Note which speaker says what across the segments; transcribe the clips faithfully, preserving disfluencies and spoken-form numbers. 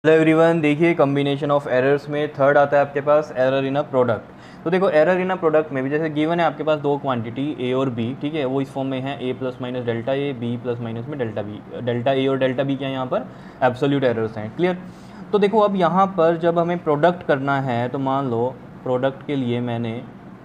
Speaker 1: Hello everyone, देखिए combination of errors में third आता है आपके पास एरर इन अ प्रोडक्ट। तो देखो एरर इन अ प्रोडक्ट में भी जैसे गिवन है आपके पास दो क्वांटिटी ए और बी, ठीक है, वो इस फॉर्म में है A plus minus delta A, B plus minus में डेल्टा बी। डेल्टा ए और डेल्टा बी क्या है यहाँ पर एब्सोल्यूट एरर्स हैं। क्लियर। तो देखो अब यहाँ पर जब हमें प्रोडक्ट करना है तो मान लो प्रोडक्ट के लिए मैंने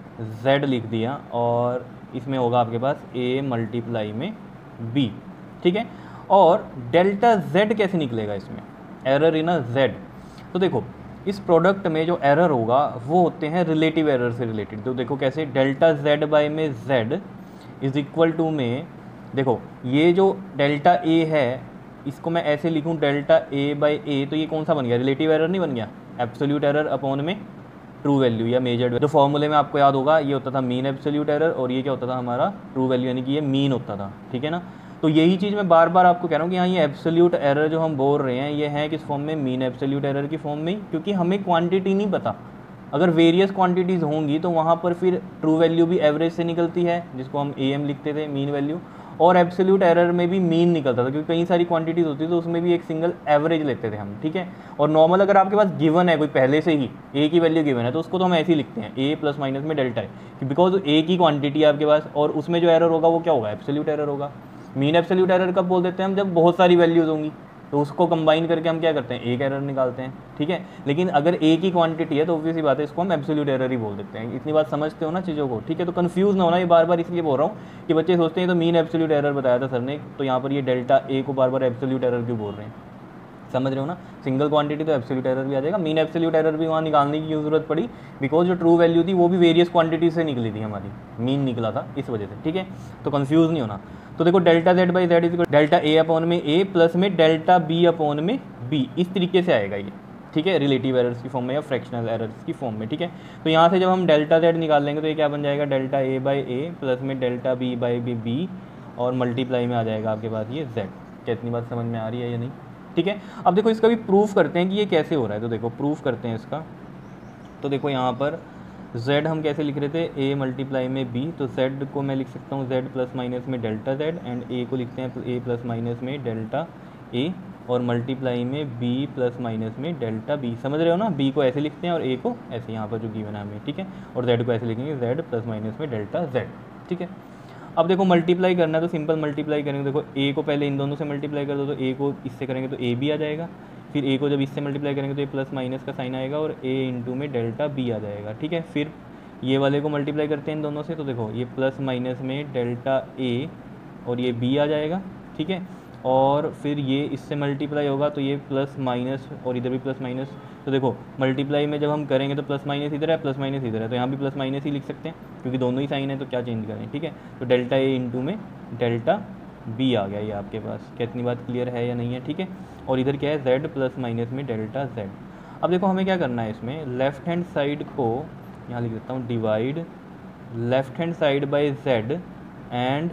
Speaker 1: z लिख दिया और इसमें होगा आपके पास a मल्टीप्लाई में b, ठीक है। और डेल्टा z कैसे निकलेगा इसमें, एरर इन अ z। तो देखो इस प्रोडक्ट में जो एरर होगा वो होते हैं रिलेटिव एरर से रिलेटेड। तो देखो कैसे, डेल्टा z बाय में z इज इक्वल टू में, देखो ये जो डेल्टा a है इसको मैं ऐसे लिखूँ डेल्टा a बाई ए, तो ये कौन सा बन गया, रिलेटिव एरर नहीं बन गया, एब्सोल्यूट एरर अपॉन में ट्रू वैल्यू या मेजर्ड। जो फॉर्मूले में आपको याद होगा ये होता था मीन एब्सोल्यूट एरर, और ये क्या होता था हमारा ट्रू वैल्यू, यानी कि ये मीन होता था, ठीक है ना। तो यही चीज़ मैं बार बार आपको कह रहा हूँ कि हाँ ये एब्सोल्यूट एरर जो हम बोल रहे हैं ये है किस फॉर्म में, मीन एब्सोल्यूट एरर की फॉर्म में, क्योंकि हमें क्वांटिटी नहीं पता। अगर वेरियस क्वांटिटीज़ होंगी तो वहाँ पर फिर ट्रू वैल्यू भी एवरेज से निकलती है जिसको हम ए एम लिखते थे, मीन वैल्यू, और एब्सोल्यूट एरर में भी मीन निकलता था क्योंकि कई सारी क्वांटिटीज़ होती थी तो उसमें भी एक सिंगल एवरेज लेते थे हम, ठीक है। और नॉर्मल अगर आपके पास गिवन है कोई पहले से ही ए की वैल्यू गिवन है तो उसको तो हम ऐसे ही लिखते हैं ए प्लस माइनस में डेल्टा है, बिकॉज ए की क्वांटिटी है आपके पास और उसमें जो एरर होगा वो क्या होगा, एब्सोल्यूट एरर होगा। मीन एब्सोल्यूट एरर कब बोल देते हैं हम, जब बहुत सारी वैल्यूज़ होंगी तो उसको कंबाइन करके हम क्या करते हैं, एक एरर निकालते हैं, ठीक है। लेकिन अगर ए की क्वांटिटी है तो ऑब्वियस ही बात है इसको हम एब्सोल्यूट एरर ही बोल देते हैं। इतनी बात समझते हो ना चीज़ों को, ठीक है। तो कंफ्यूज ना होना, ये बार बार इसलिए बोल रहा हूँ कि बच्चे सोचते हैं तो मीन एब्सोल्यूट एरर बताया था सर ने, तो यहाँ पर ये डेल्टा ए को बार बार एब्सोल्यूट एरर क्यों बोल रहे हैं, समझ रहे हो ना। सिंगल क्वांटिटी तो एब्सोल्यूट एरर भी आ जाएगा, मीन एब्सोल्यूट एरर भी वहाँ निकालने की क्यों जरूरत पड़ी, बिकॉज जो ट्रू वैल्यू थी वो भी वेरियस क्वांटिटी से निकली थी, हमारी मीन निकला था इस वजह से, ठीक है। तो कंफ्यूज नहीं होना। तो देखो delta Z by Z is delta A upon में ए प्लस में डेल्टा बी अपॉन में बी, इस तरीके से आएगा ये, ठीक है, रिलेटिव एरर्स की फॉर्म में या फ्रैक्शनल एरर्स की फॉर्म में, ठीक है। तो यहाँ से जब हम डेल्टा जेड निकाल लेंगे तो ये क्या बन जाएगा, delta A by A plus में delta B by B B और मल्टीप्लाई में आ जाएगा आपके पास ये जेड। क्या इतनी बात समझ में आ रही है या नहीं, ठीक है। अब देखो इसका भी प्रूफ करते हैं कि ये कैसे हो रहा है। तो देखो प्रूफ करते हैं इसका। तो देखो यहाँ पर z हम कैसे लिख रहे थे, a मल्टीप्लाई में b, तो z को मैं लिख सकता हूँ z प्लस माइनस में डेल्टा z, एंड a को लिखते हैं a प्लस माइनस में डेल्टा a, और मल्टीप्लाई में b प्लस माइनस में डेल्टा b। समझ रहे हो ना, b को ऐसे लिखते हैं और a को ऐसे, यहाँ पर जो गिवन है हमें, ठीक है। और z को ऐसे लिखेंगे z प्लस माइनस में डेल्टा z, ठीक है। अब देखो मल्टीप्लाई करना है तो सिंपल मल्टीप्लाई करेंगे। देखो a को पहले इन दोनों से मल्टीप्लाई कर दो तो a को इससे करेंगे तो a भी आ जाएगा, फिर a को जब इससे मल्टीप्लाई करेंगे तो ये प्लस माइनस का साइन आएगा और a इंटू में डेल्टा b आ जाएगा, ठीक है। फिर ये वाले को मल्टीप्लाई करते हैं इन दोनों से, तो देखो ये प्लस माइनस में डेल्टा a और ये b आ जाएगा, ठीक है। और फिर ये इससे मल्टीप्लाई होगा तो ये प्लस माइनस और इधर भी प्लस माइनस, तो देखो मल्टीप्लाई में जब हम करेंगे तो प्लस माइनस इधर है, प्लस माइनस इधर है, तो यहाँ भी प्लस माइनस ही लिख सकते हैं क्योंकि दोनों ही साइन है तो क्या चेंज करें, ठीक है। तो डेल्टा a इंटू में डेल्टा b आ गया ये आपके पास। क्या इतनी बात क्लियर है या नहीं है, ठीक है। और इधर क्या है, z प्लस माइनस में डेल्टा z। अब देखो हमें क्या करना है, इसमें लेफ्ट हैंड साइड को यहाँ लिख देता हूँ, divide left hand side by z and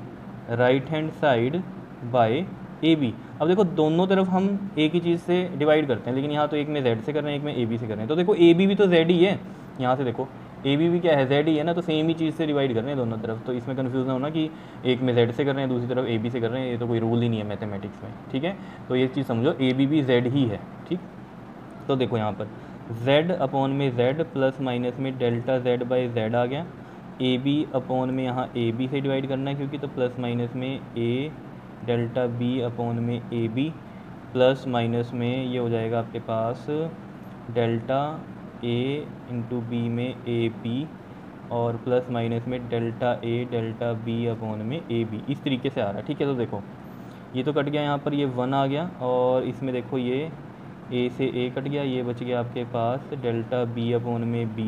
Speaker 1: right hand side by A B. अब देखो दोनों तरफ हम एक ही चीज़ से डिवाइड करते हैं, लेकिन यहाँ तो एक में z से कर रहे हैं एक में ए बी से कर रहे हैं। तो देखो ए बी भी तो z ही है, यहाँ से देखो ए बी भी क्या है, z ही है ना, तो सेम ही चीज़ से डिवाइड कर रहे हैं दोनों तरफ। तो इसमें कन्फ्यूज ना होना कि एक में z से कर रहे हैं दूसरी तरफ ए बी से कर रहे हैं, ये तो कोई रूल ही नहीं है मैथमेटिक्स में, ठीक है। तो ये चीज़ समझो, ए बी भी z ही है, ठीक। तो देखो यहाँ पर z अपॉन में z प्लस माइनस में डेल्टा z बाई z आ गया, ए बी अपॉन में यहाँ ए बी से डिवाइड करना है क्योंकि, तो प्लस माइनस में a डेल्टा b अपॉन में ए बी प्लस माइनस में ये हो जाएगा आपके पास डेल्टा a इंटू बी में ए बी और प्लस माइनस में delta a delta b upon में ए बी, इस तरीके से आ रहा है, ठीक है। तो देखो ये तो कट गया, यहाँ पर ये वन आ गया और इसमें देखो ये a से a कट गया, ये बच गया आपके पास डेल्टा b अपॉन में b,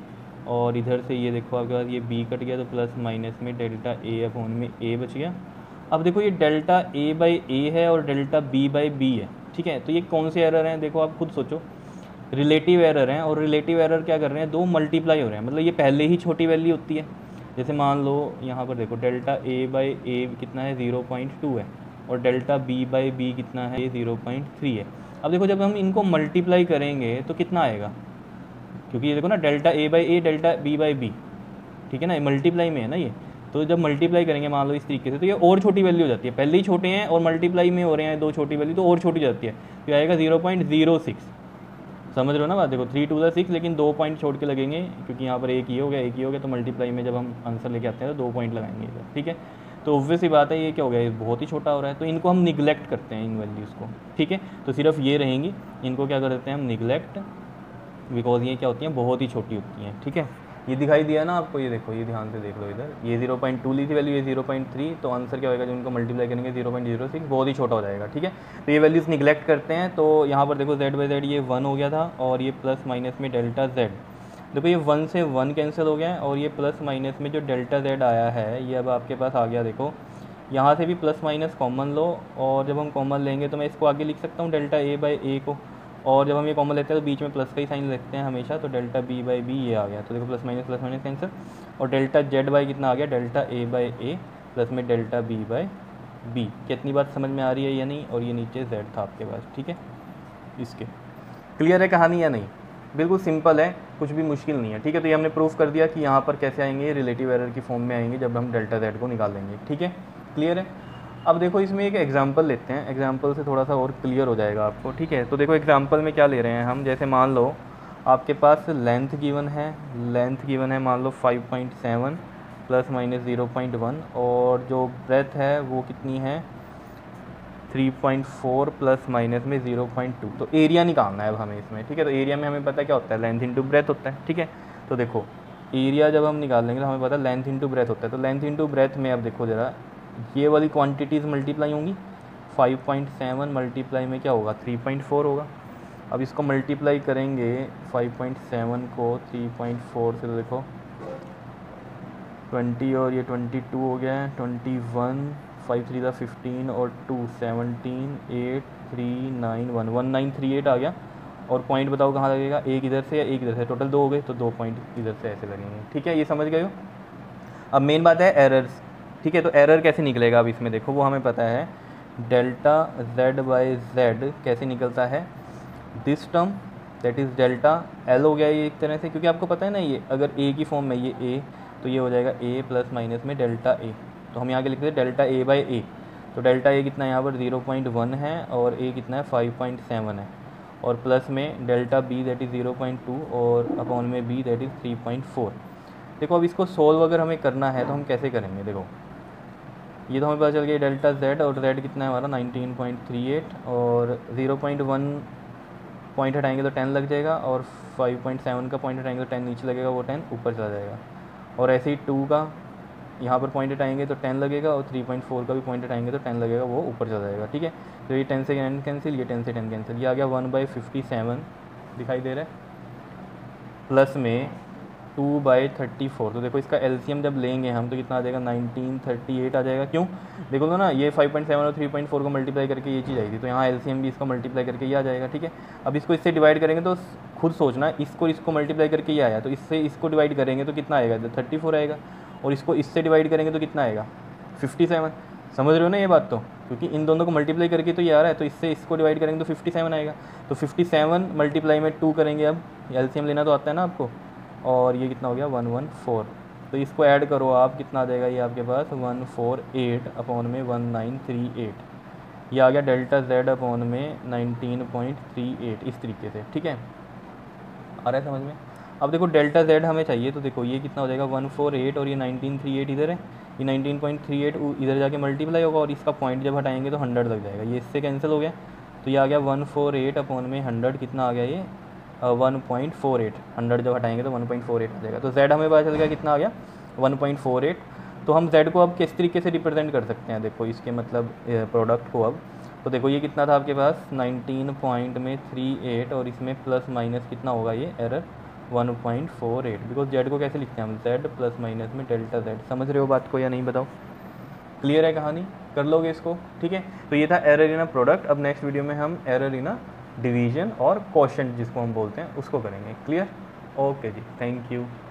Speaker 1: और इधर से ये देखो आपके पास ये b कट गया तो प्लस माइनस में डेल्टा a अपॉन में a बच गया। अब देखो ये डेल्टा a बाई ए है और डेल्टा b बाई b है, ठीक है। तो ये कौन से एरर हैं, देखो आप खुद सोचो, रिलेटिव एरर हैं। और रिलेटिव एरर क्या कर रहे हैं, दो मल्टीप्लाई हो रहे हैं, मतलब ये पहले ही छोटी वैल्यू होती है। जैसे मान लो यहाँ पर देखो डेल्टा a बाई ए कितना है, ज़ीरो पॉइंट टू है, और डेल्टा b बाई बी कितना है, ज़ीरो पॉइंट थ्री है। अब देखो जब हम इनको मल्टीप्लाई करेंगे तो कितना आएगा, क्योंकि ये देखो ना delta a by A delta b by B, ठीक है ना, मल्टीप्लाई में है ना ये, तो जब मल्टीप्लाई करेंगे मान लो इस तरीके से, तो ये और छोटी वैल्यू हो जाती है, पहले ही छोटे हैं और मल्टीप्लाई में हो रहे हैं दो छोटी वैल्यू, तो और छोटी जाती है, तो आएगा जीरो पॉइंट जीरो सिक्स। समझ रहे हो ना बात, देखो थ्री टू ज़ा सिक्स, लेकिन दो पॉइंट छोड़ के लगेंगे क्योंकि यहाँ पर एक ही हो गया एक ही हो गया, तो मल्टीप्लाई में जब हम आंसर लेके आते हैं तो दो पॉइंट लगाएंगे इधर, ठीक है। तो ऑब्वियस ही बात है ये क्या हो गया, ये बहुत ही छोटा हो रहा है, तो इनको हम निगलेक्ट करते हैं इन वैल्यूज़ को, ठीक है। तो सिर्फ ये रहेंगी, इनको क्या कर देते हैं हम निगलेक्ट, बिकॉज ये क्या होती हैं बहुत ही छोटी होती हैं, ठीक है। ये दिखाई दिया ना आपको, ये देखो, ये ध्यान से देख लो इधर, ये जीरो पॉइंट टू ली थी वैल्यू, ये जीरो पॉइंट थ्री, तो आंसर क्या होगा जब उनको मल्टीप्लाई करेंगे जीरो पॉइंट जीरो सिक्स, बहुत ही छोटा हो जाएगा, ठीक है। तो ये वैल्यूज़ निगलेक्ट करते हैं, तो यहाँ पर देखो जेड बाई जेड ये वन हो गया था, और ये प्लस माइनस में डेल्टा जेड, देखो ये वन से वन कैंसिल हो गया है, और ये प्लस माइनस में जो डेल्टा जेड आया है ये अब आपके पास आ गया। देखो यहाँ से भी प्लस माइनस कॉमन लो, और जब हम कॉमन लेंगे तो मैं इसको आगे लिख सकता हूँ डेल्टा ए बाई ए को, और जब हम ये कॉमन लेते हैं तो बीच में प्लस का ही साइन लिखते हैं हमेशा, तो डेल्टा बी बाई बी ये आ गया। तो देखो plus minus plus minus cancel, और डेल्टा जेड बाई कितना आ गया, delta A by A plus में डेल्टा बी बाई बी। कितनी बात समझ में आ रही है या नहीं, और ये नीचे जेड था आपके पास, ठीक है। इसके क्लियर है कहानी या नहीं, बिल्कुल सिंपल है, कुछ भी मुश्किल नहीं है, ठीक है। तो ये हमने प्रूफ कर दिया कि यहाँ पर कैसे आएंगे, रिलेटिव एरर की फॉर्म में आएंगे जब हम डेल्टा जेड को निकाल लेंगे, ठीक है। क्लियर है। अब देखो इसमें एक एग्जांपल लेते हैं, एग्जांपल से थोड़ा सा और क्लियर हो जाएगा आपको, ठीक है। तो देखो एग्जांपल में क्या ले रहे हैं हम, जैसे मान लो आपके पास लेंथ गिवन है, लेंथ गिवन है मान लो five point seven plus minus zero point one, और जो ब्रेथ है वो कितनी है three point four plus minus में ज़ीरो पॉइंट टू। तो एरिया निकालना है अब हमें इसमें, ठीक है। तो एरिया में हमें पता क्या होता है, लेंथ इंटू ब्रेथ होता है, ठीक है। तो देखो एरिया जब हम निकाल लेंगे तो हमें पता है लेंथ इंटू ब्रेथ होता है, तो लेंथ इंटू ब्रेथ में अब देखो ज़रा ये वाली क्वांटिटीज़ मल्टीप्लाई होंगी, फाइव पॉइंट सेवन मल्टीप्लाई में क्या होगा थ्री पॉइंट फोर होगा। अब इसको मल्टीप्लाई करेंगे फाइव पॉइंट सेवन को थ्री पॉइंट फोर से, तो देखो ट्वेंटी और ये ट्वेंटी टू हो गया है, ट्वेंटी वन, फाइव थ्री ज़ा फिफ्टीन और two seventeen, eight three nine one, one nine three eight आ गया। और पॉइंट बताओ कहाँ लगेगा, एक इधर से या एक इधर से, टोटल दो हो गए, तो दो पॉइंट इधर से ऐसे लगेंगे, ठीक है। ये समझ गए हो। अब मेन बात है एरर्स, ठीक है। तो एरर कैसे निकलेगा अब इसमें देखो, वो हमें पता है डेल्टा जेड बाई जेड कैसे निकलता है, this term that is delta L हो गया ये एक तरह से, क्योंकि आपको पता है ना ये अगर ए की फॉर्म में ये ए, तो ये हो जाएगा ए प्लस माइनस में डेल्टा ए, तो हम यहाँ के लिखते हैं डेल्टा ए बाई ए। तो डेल्टा ए कितना है यहाँ पर ज़ीरो पॉइंट वन है, और ए कितना है फाइव पॉइंट सेवन है, और प्लस में delta B that is zero point two, और अपॉन में B that is three point four. देखो अब इसको सोल्व अगर हमें करना है तो हम कैसे करेंगे, देखो ये तो हमें पता चल गया डेल्टा जेड, और जेड कितना है हमारा नाइनटीन पॉइंट थ्री एट, और ज़ीरो पॉइंट वन पॉइंट हटाएंगे तो टेन लग जाएगा, और फाइव पॉइंट सेवन का पॉइंट हटाएंगे तो टेन नीचे लगेगा, वो टेन ऊपर चला जाएगा। और ऐसे ही टू का यहाँ पर पॉइंट हटाएंगे तो टेन लगेगा, और थ्री पॉइंट फोर का भी पॉइंट हटाएंगे तो टेन लगेगा, वो ऊपर चला जाएगा, ठीक है। तो ये टेन से टेन कैंसिल, ये टेन से टेन कैंसिल, ये आ गया वन बाई फिफ्टी सेवन दिखाई दे रहा है, प्लस में टू बाई थर्टी फोर। तो देखो इसका एलसीएम जब लेंगे हम तो कितना आ जाएगा नाइनटीन थर्टी एट आ जाएगा। क्यों देखो तो ना, ये फाइव पॉइंट सेवन और थ्री पॉइंट फोर को मल्टीप्लाई करके ये चीज़ आएगी, तो यहाँ एलसीएम भी इसका मल्टीप्लाई करके ये आ जाएगा, ठीक है। अब इसको इससे डिवाइड करेंगे तो खुद सोचना, इसको इसको मल्टीप्लाई करके ये आया, तो इससे इसको डिवाइड करेंगे तो कितना आएगा, तो थर्टी फोर आएगा, और इसको इससे डिवाइड करेंगे तो कितना आएगा फिफ्टी सेवन। समझ रहे हो ना ये बात, तो क्योंकि इन दोनों को मल्टीप्लाई करके तो ये आ रहा है, तो इससे इसको डिवाइड करेंगे तो फिफ्टी सेवन आएगा। तो फिफ्टी सेवन मल्टीप्लाई में टू करेंगे, अब एलसीएम लेना तो आता है ना आपको, और ये कितना हो गया वन वन फोर। तो इसको ऐड करो आप, कितना आ जाएगा ये आपके पास वन फोर एट अपॉन में वन नाइन थ्री एट, ये आ गया डेल्टा जेड अपॉन में नाइनटीन पॉइंट थ्री एट, इस तरीके से, ठीक है। आ रहा है समझ में। अब देखो डेल्टा जेड हमें चाहिए, तो देखो ये कितना हो जाएगा वन फोर एट, और ये नाइनटीन थ्री एट इधर है, ये नाइनटीन पॉइंट थ्री एट इधर जाके मल्टीप्लाई होगा, और इसका पॉइंट जब हटाएंगे तो हंड्रेड लग जाएगा, ये इससे कैंसिल हो गया, तो ये आ गया वन फोर एट अपॉन में हंड्रेड, कितना आ गया ये one point four eight, hundred जब हटाएंगे तो वन पॉइंट फोर एट आ जाएगा। तो z हमें पता चल गया कितना आ गया वन पॉइंट फोर एट। तो हम z को अब किस तरीके से रिप्रेजेंट कर सकते हैं, देखो इसके मतलब प्रोडक्ट को अब, तो देखो ये कितना था आपके पास नाइनटीन पॉइंट में थ्री एट, और इसमें प्लस माइनस कितना होगा ये error one point four eight, because z को कैसे लिखते हैं हम, z प्लस माइनस में डेल्टा z। समझ रहे हो बात को या नहीं बताओ, क्लियर है कहानी, कर लोगे इसको, ठीक है। तो ये था एरर इन अ प्रोडक्ट। अब नेक्स्ट वीडियो में हम एरर इन अ डिवीजन और क्वोशंट जिसको हम बोलते हैं उसको करेंगे। क्लियर, ओके जी, थैंक यू।